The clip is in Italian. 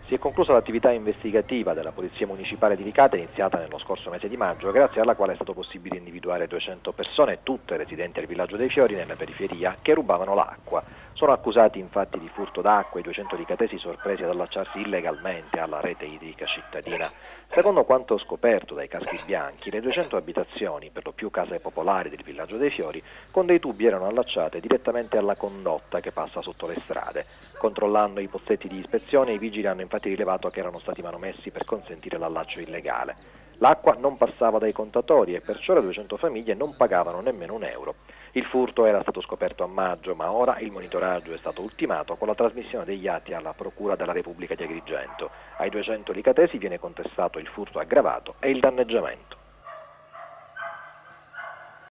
Si è conclusa l'attività investigativa della Polizia Municipale di Licata iniziata nello scorso mese di maggio, grazie alla quale è stato possibile individuare 200 persone, tutte residenti al villaggio dei Fiori nella periferia, che rubavano l'acqua. Sono accusati infatti di furto d'acqua i 200 licatesi sorpresi ad allacciarsi illegalmente alla rete idrica cittadina. Secondo quanto scoperto dai caschi bianchi, le 200 abitazioni, per lo più case popolari del villaggio dei Fiori, con dei tubi erano allacciate direttamente alla condotta che passa sotto le strade. Controllando i pozzetti di ispezione, i vigili hanno infatti rilevato che erano stati manomessi per consentire l'allaccio illegale. L'acqua non passava dai contatori e perciò le 200 famiglie non pagavano nemmeno un euro. Il furto era stato scoperto a maggio, ma ora il monitoraggio è stato ultimato con la trasmissione degli atti alla Procura della Repubblica di Agrigento. Ai 200 licatesi viene contestato il furto aggravato e il danneggiamento.